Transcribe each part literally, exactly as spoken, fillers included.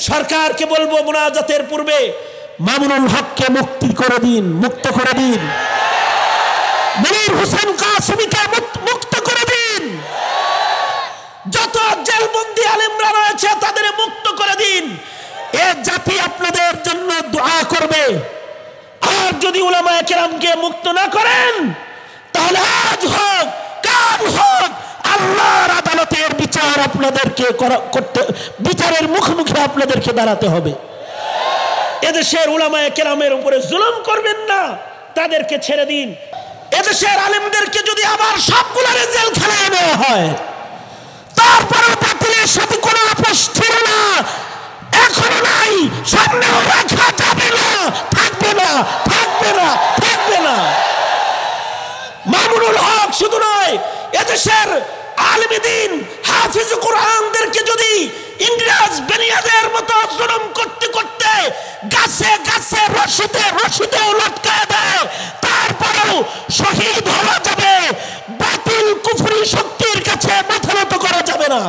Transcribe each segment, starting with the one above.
সরকারকে বলবো মুনাজাতের পূর্বে মামুনুল হককে মুক্তি করে দিন, মুক্ত করে দিন। মনির হোসেন কাসেমীকে মুক্ত করে দিন। যত জেলবন্দি আলেমরা রয়েছে তাদের মুক্ত করে দিন। এ জাতি আপনাদের জন্য দোয়া করবে। আর যদি উলামায়ে কেরামকে মুক্ত না করেন তাহলে আজ হোক কাল হোক আল্লাহর আদালতের বিচার আপনাদেরকে করতে, বিচারের মুখোমুখি আপনাদেরকে দাঁড়াতে হবে। এদেশের উলামায়ে কেরামের উপরে জুলুম করবেন না, তাদেরকে ছেড়ে দিন। এদেশের আলেমদেরকে যদি আবার সবগুলোরে জেলখানায় নেওয়া হয় তারপরেও বাতিলের সাথে কোনো আপোষ ছিল না, এখনো নাই, সামনেও রাখা যাবে না, থাকবে না, থাকবে না, থাকবে না। মামুনুল হক শুধু নয়, এদেশের আলেম দ্বীন হাফিজ কোরআনদেরকে যদি ইংরেজ বেনিয়াদের মতো জুলুম করতে করতে গাছে গাছে রশিতে রশিতে লটকায় দেয়, তারপরেও শহীদ হওয়া যাবে। বাতিল কুফরি শক্তির কাছে মাথা নত করা যাবে না।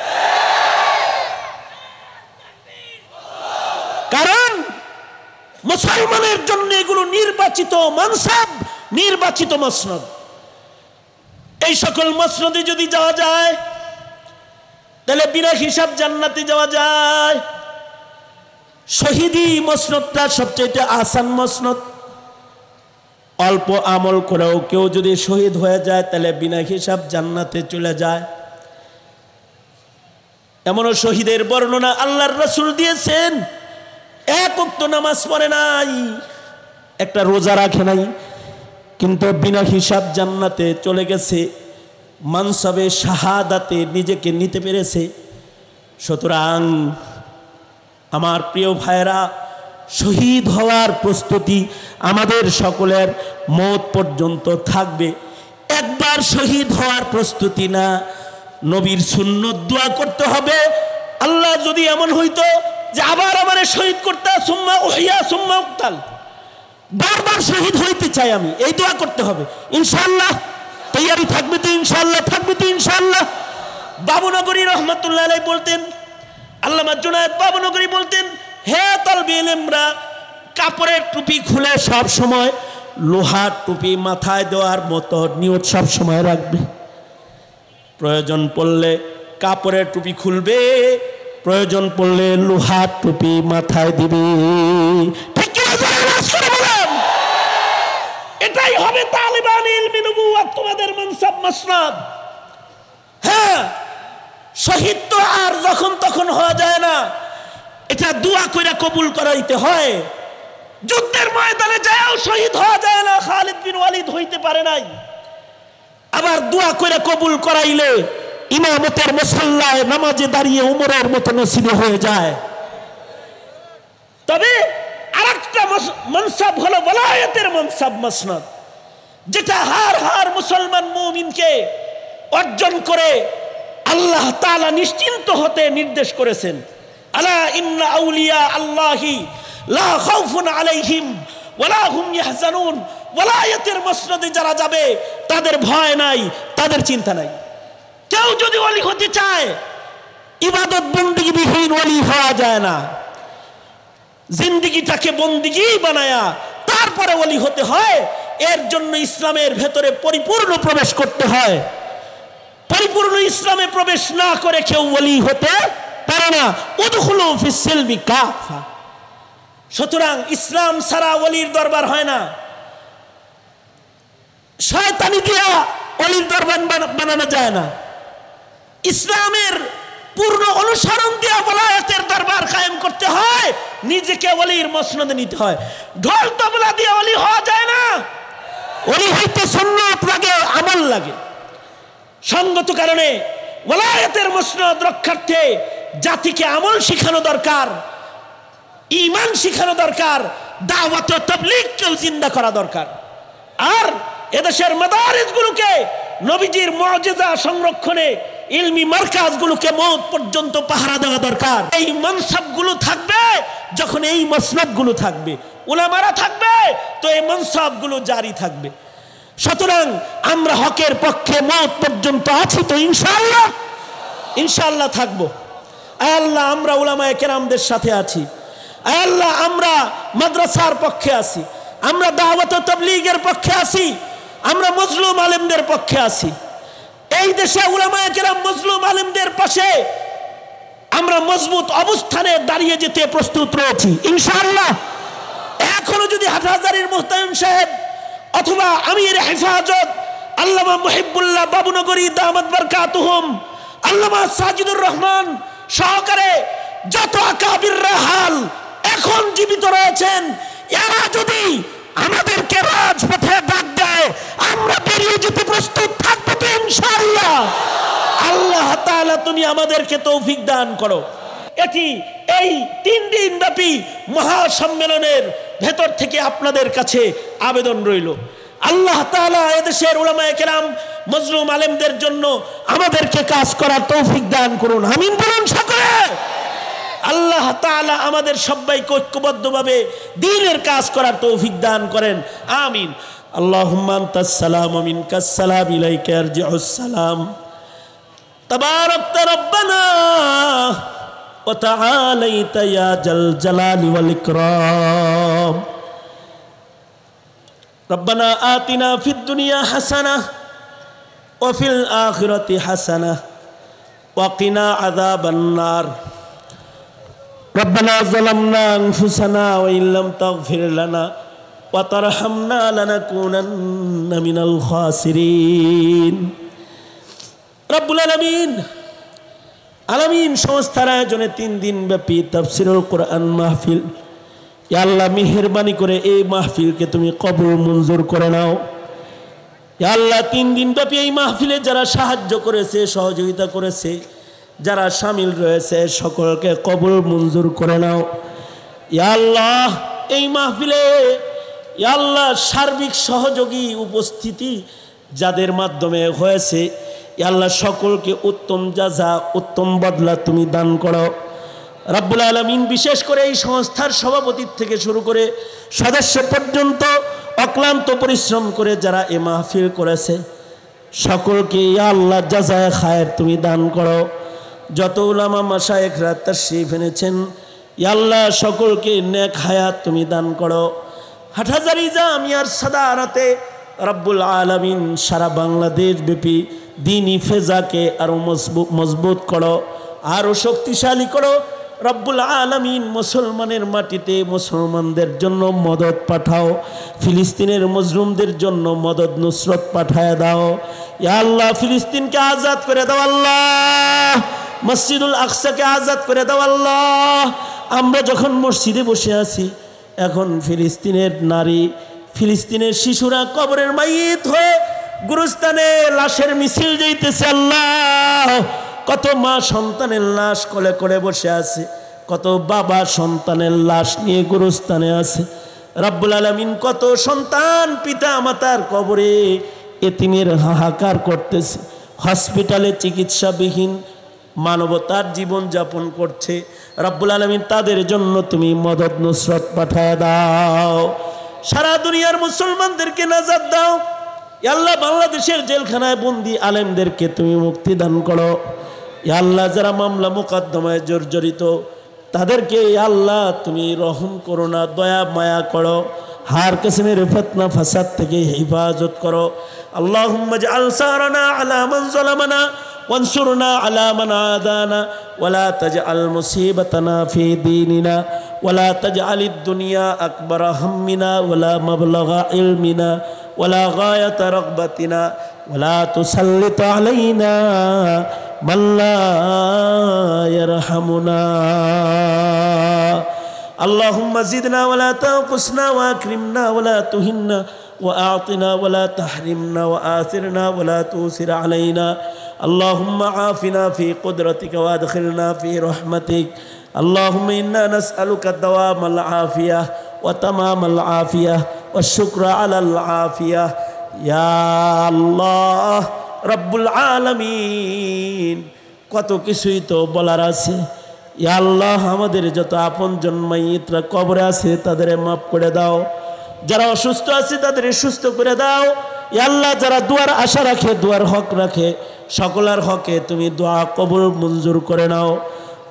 কারণ মুসলমানের জন্য এগুলো নির্বাচিত মানসাব, নির্বাচিত মসনদ। এই সকল মসনদে যদি যাওয়া যায় তাহলে বিনা হিসাব জান্নাতে যাওয়া যায়। শহীদি মসনদটা সবচেয়ে আসান মসনদ। অল্প আমল করেও কেউ যদি শহীদ হয়ে যায় তাহলে বিনা হিসাব জান্নাতে চলে যায়। এমনও শহীদের বর্ণনা আল্লাহর রাসূল দিয়েছেন, এক ওয়াক্ত নামাজ পড়ে নাই, একটা রোজা রাখে নাই, কিন্তু বিনা হিসাব জান্নাতে চলে গেছে, মানসাবে শাহাদাতে নিজেকে নিতে পেরেছে। সুতরাং আমার প্রিয় ভাইরা, শহীদ হওয়ার প্রস্তুতি আমাদের সকলের মওত পর্যন্ত থাকবে। একবার শহীদ হওয়ার প্রস্তুতি না, নবীর সুন্নত দোয়া করতে হবে। আল্লাহ যদি এমন হইতো যে আবার আমারে শহীদ করতে, সুম্মা উহিয়া সুম্মা উকতাল, বারবার শহীদ হইতে চাই আমি, এই দোয়া করতে হবে। ইনশাআল্লাহ তৈয়ারি থাকবে তো? ইনশাআল্লাহ থাকবে তো? ইনশাআল্লাহ। বাবুনগরী রহমাতুল্লাহ আলাইহি বলতেন, আল্লামা জুনায়েদ বাবুনগরী বলতেন, হে তালবে ইলমরা, কাপড়ের টুপি খুলে সব সময় লোহার টুপি মাথায় দেওয়ার মতো নিয়ত সব সময় রাখবে। প্রয়োজন পড়লে কাপড়ের টুপি খুলবে, প্রয়োজন পড়লে লোহার টুপি মাথায় দিবে। ঠিক কি বলেন? এটাই হবে তালিবান ইলমি নবুওয়াত, তোমাদের মানসাব মাসনাদ। হ্যাঁ, শহীদ তো আর যখন তখন হওয়া যায় না, এটা দোয়া কইরা কবুল করাইতে হয়। যুদ্ধের ময়দানে যায়ও শহীদ হওয়া যায় না, খালিদ বিন ওয়ালিদ হইতে পারে নাই। আবার দোয়া কইরা কবুল করাইলে ইমামতের মুসাল্লায় নামাজে দাঁড়িয়ে উমরের মতো নসিব হয়ে যায়। তবে আরেকটা মানসাব হলো ওয়ালায়াতের মানসাব মাসনাদ, যেটা হার হার মুসলমান মুমিনকে অর্জন করে আল্লাহ তাআলা নিশ্চিন্ত হতে নির্দেশ করেছেন। আলা ইন্না আউলিয়া আল্লাহি লা খাউফুন আলাইহিম ওয়ালা হুম ইয়াহজানুন। ওয়ালায়াতের মাসনাদে যারা যাবে তাদের ভয় নাই, তাদের চিন্তা নাই। কেউ যদি ওলি হতে চায়, ইবাদত বন্দেগী বিহীন ওলি হওয়া যায় না। জিন্দেগিটাকে বন্দেগী বানায়া তারপরে ওলি হতে হয়। এর জন্য ইসলামের ভেতরে পরিপূর্ণ প্রবেশ করতে হয়। পরিপূর্ণ ইসলামে প্রবেশ না করে কেউ ওলি হতে পারে না। উদখুলু ফিস সিলমি কাফা। সুতরাং ইসলাম ছাড়া ওলির দরবার হয় না। শয়তানি দিয়া ওলির দরবার বানানো যায় না। ইসলামের পূর্ণ অনুসরণ দিয়ে ওলায়াতের দরবার কায়েম করতে হয়, নিজেকে ওলির মসনদে নিতে হয়। ঢোল তবলা দিয়ে ওলি হওয়া যায় না। ওলি হইতে সুন্নাত লাগে, আমল লাগে। সঙ্গত কারণে ওলায়াতের মসনদ রক্ষার্থে জাতিকে আমল শিখানো দরকার, ঈমান শিখানো দরকার, দাওয়াত ও তাবলীগকেও জিন্দা করা দরকার। আর এদেশের মাদারিসগুলোকে নবীজির মুজিজা সংরক্ষণে ইলমি মারকাজগুলোকে মওত পর্যন্ত পাহারা দেওয়া দরকার। এই মানসাবগুলো থাকবে যখন এই মাসনাদগুলো থাকবে, উলামারা থাকবে তো এই মানসাবগুলো জারি থাকবে। সুতরাং আমরা হকের পক্ষে মওত পর্যন্ত আছি তো ইনশাআল্লাহ, ইনশাআল্লাহ থাকবো। আয় আল্লাহ আমরা উলামায়ে কেরামদের সাথে আছি, আয় আল্লাহ আমরা মাদ্রাসার পক্ষে আছি, আমরা দাওয়াত ও তাবলীগের পক্ষে আছি, আমরা মজলুম আলেমদের পক্ষে আছি। এই দেশে উলামায়ে কেরাম মজলুম আলেমদের পাশে আমরা মজবুত অবস্থানে দাঁড়িয়ে যেতে প্রস্তুত রয়েছি ইনশাআল্লাহ। এখনো যদি হাটহাজারীর মুহতামিম সাহেব অথবা আমির হেফাজত আল্লামা মুহিবুল্লাহ বাবুনগরী দামাত বারকাতুহুম, আল্লামা সাজিদুর রহমান সহকারে যত আকাবির রাহাল এখন জীবিত রয়েছেন, এরা যদি আমাদেরকে রাজপথে ডাক দেয় আমরা বেরিয়ে যেতে প্রস্তুত থাকবো তো ইনশাআল্লাহ। আল্লাহ তাআলা তুমি আমাদেরকে তৌফিক দান করো। এটি এই তিন দিন ব্যাপী মহাসম্মেলনের ভেতর থেকে আপনাদের কাছে আবেদন রইল, আল্লাহ তাআলা এদেশের উলামায়ে কেরাম মজলুম আলেমদের জন্য আমাদেরকে কাজ করার তৌফিক দান করুন, আমিন বলুন সকলে। আল্লাহ তাআলা আমাদের সবাইকে ঐক্যবদ্ধভাবে দ্বীনের কাজ করার তৌফিক দান করেন, আমিন। আল্লাহুম্মা আনতাস সালাম ওয়া মিনকাস সালাম ইলাইকা ইয়ারজিউস সালাম তাবারাকতা রব্বানা ওয়া তাআলাইতা ইয়া জাল জালালি ওয়াল ইকরাম। রব্বানা আতিনা ফিদ দুনিয়া হাসানাহ ওয়া ফিল আখিরাতি হাসানাহ ওয়া কিনা আযাবান নার। রব্বানা যালামনা আনফুসানা ওয়া ইল্লাম তাগফির লানা ওয়া তারহামনা লানাকুনান্না মিনাল খাসিরিন। রব্বুল আলামিন আলামিন সংস্থার আয়োজনে তিন দিন ব্যাপী তাফসীরুল কোরআন মাহফিল, ইয়া আল্লাহ মেহেরবানি করে এই মাহফিলকে তুমি কবুল মঞ্জুর করে নাও। ইয়া আল্লাহ তিন দিন ব্যাপী এই মাহফিলে যারা সাহায্য করেছে, সহযোগিতা করেছে, যারা শামিল রয়েছে সকলকে কবুল মঞ্জুর করে নাও। ইয়া আল্লাহ এই মাহফিলে ইয়া আল্লাহ সার্বিক সহযোগী উপস্থিতি যাদের মাধ্যমে হয়েছে, ইয়া আল্লাহ সকলকে উত্তম জাযা উত্তম বদলা তুমি দান করো রব্বুল আলামিন। বিশেষ করে এই সংস্থার সভাপতি থেকে শুরু করে সদস্য পর্যন্ত অক্লান্ত পরিশ্রম করে যারা এ মাহফিল করেছে সকলকে ইয়া আল্লাহ জাযায়ে খায়ের তুমি দান করো। যত উলামা মাশায়েখরা তাশরীফ এনেছেন ইয়া আল্লাহ সকলকে নেক হায়াত তুমি দান করো। হাটহাজারী জামিয়ার সাদারাতে রব্বুল আলামিন সারা বাংলাদেশ ব্যাপী দ্বীনি ফেজাকে আরো মজবুত মজবুত করো, আরো শক্তিশালী করো রব্বুল আলামিন। মুসলমানের মাটিতে মুসলমানদের জন্য মদদ পাঠাও, ফিলিস্তিনের মজলুমদের জন্য মদদ নুসরত পাঠায় দাও ইয়া আল্লাহ। ফিলিস্তিনকে আজাদ করে দাও আল্লাহ, মসজিদুল আকসাকে আজাদ করে দাও আল্লাহ। আমরা যখন মসজিদে বসে আছি এখন ফিলিস্তিনের নারী, ফিলিস্তিনের শিশুরা কবরের মাইয়িত হয়ে গুরুস্থানে লাশের মিছিল যাইতেছে আল্লাহ। কত মা সন্তানের লাশ কোলে করে বসে আছে, কত বাবা সন্তানের লাশ নিয়ে গুরুস্থানে আছে রব্বুল আলামিন। কত সন্তান পিতা মাতার কবরে এতিমের হাহাকার করতেছে, হসপিটালে চিকিৎসাবিহীন মানবতার জীবন যাপন করছে রব্বুল আলামিন। তাদের জন্য তুমি মদদ নুসরত পাঠায় দাও, সারা দুনিয়ার মুসলমানদেরকে নাজাত দাও ইয়া আল্লাহ। বাংলাদেশের জেলখানায় বন্দি আলেমদেরকে তুমি মুক্তি দান করো ইয়া আল্লাহ। যারা মামলা মোকদ্দমায় জর্জরিত তাদেরকে ইয়া আল্লাহ তুমি রহম করো না, দয়া মায়া করো, হার কিসমের ফিতনা ফাসাদ থেকে হেফাজত করো। আল্লাহুম্মা জাআল সারানা আলা মান যালামানা ওয়ানসুরনা আলা মান আদানা ওয়ালা তাজআল মুসিবাতানা ফি দীনিনা ওয়ালা তাজআলিদ দুনিয়া আকবারা হাম্মিনা ওয়ালা মাবলাগা ইলমিনা ওয়ালা গায়াতা রাগবাতিনা ওয়ালা তুসাল্লিত আলাইনা মান লা ইয়ারহামুনা। আল্লাহুম্মা জিদনা ওয়ালা তানকুসনা ওয়া আকরিমনা ওয়ালা তুহিন্না ওয়া আ'তিনা ওয়ালা তাহরিমনা ওয়া আথিরনা ওয়ালা তুসির আলাইনা। আল্লাহুম্মা আফিনা ফি কুদরাতিকা ওয়া আদখিলনা ফি রাহমাতিক। আল্লাহুম্মা ইন্না নাসআলুকা দাওয়ামাল আফিয়াহ ওয়া তামামাল আফিয়াহ ওয়া শুকরা আলাল আফিয়াহ ইয়া আল্লাহ রব্বুল আলামিন। কত কিছুই তো বলার আছে ইয়া আল্লাহ। আমাদের যত আপনজন মাইয়িতরা কবরে আছে তাদের মাফ করে দাও, যারা অসুস্থ আছে তাদের সুস্থ করে দাও ইয়া আল্লাহ। যারা দুয়ার আশা রাখে, দুয়ার হক রাখে, সকলের হকে তুমি দোয়া কবুল মঞ্জুর করে নাও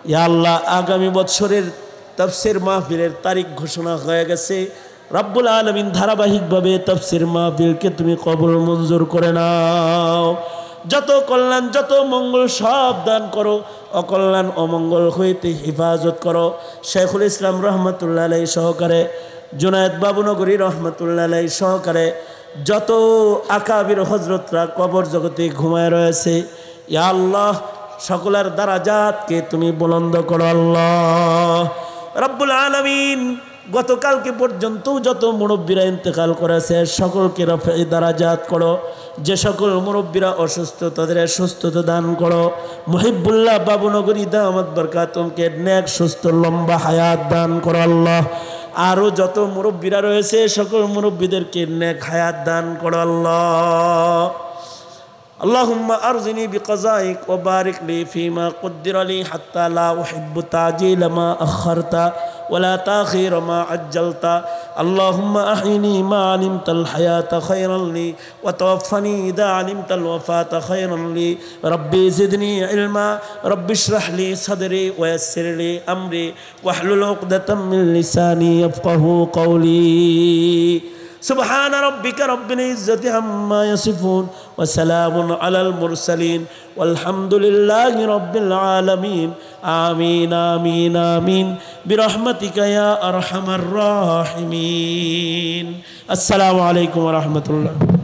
ইয়া আল্লাহ আগামী বছরের তাফসীর মাহফিলের তারিখ ঘোষণা হয়ে গেছে। রব্বুল আলামিন ধারাবাহিকভাবে তাফসীর মাহফিলকে তুমি কবুল মঞ্জুর করে নাও। যত কল্যাণ যত মঙ্গল সব দান করো, অকল্যাণ অমঙ্গল হইতে হেফাজত করো। শেখুল ইসলাম রহমতুল্লাহ আলাইহি সহকারে, জুনায়েদ বাবুনগরী রহমতুল্লাহ আলাইহি সহকারে যত আকাবির হজরতরা কবর জগতে ঘুমায় রয়েছে, ইয়া আল্লাহ সকলের দারাজাতকে তুমি বুলন্দ করো আল্লাহ রব্বুল আলামিন। গতকালকে পর্যন্ত যত মুরব্বীরা ইন্তেকাল করেছে সকলকে রফায়ে দারাজাত করো। যে সকল মুরব্বীরা অসুস্থ তাদের সুস্থতা দান করো। মুহিবুল্লাহ বাবুনগরী দামাত বরকাতুমকে নেক সুস্থ লম্বা হায়াত দান করো আল্লাহ। আরও যত মুরব্বীরা রয়েছে সকল মুরব্বীদেরকে নেক হায়াত দান করো আল্লাহ। اللهم أرزني بقضائك وبارك لي فيما قدر لي حتى لا أحب تعجيل ما أخرت ولا تأخير ما عجلت. اللهم أحيني ما علمت الحياة خيرا لي وتوفني إذا علمت الوفاة خيرا لي. ربي زدني علما، رب اشرح لي صدري ويسر لي أمري واحلل عقدة من لساني يفقه قولي. سبحان ربك رب العزة عما يصفون وسلام على المرسلين والحمد لله رب العالمين. آمين آمين آمين برحمتك يا أرحم الراحمين. السلام عليكم ورحمة الله.